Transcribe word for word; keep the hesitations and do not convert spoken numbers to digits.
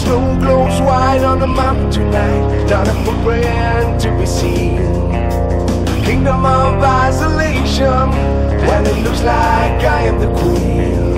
snow glows white on the mountain tonight, not a footprint to be seen. Kingdom of isolation, when it looks like I am the queen.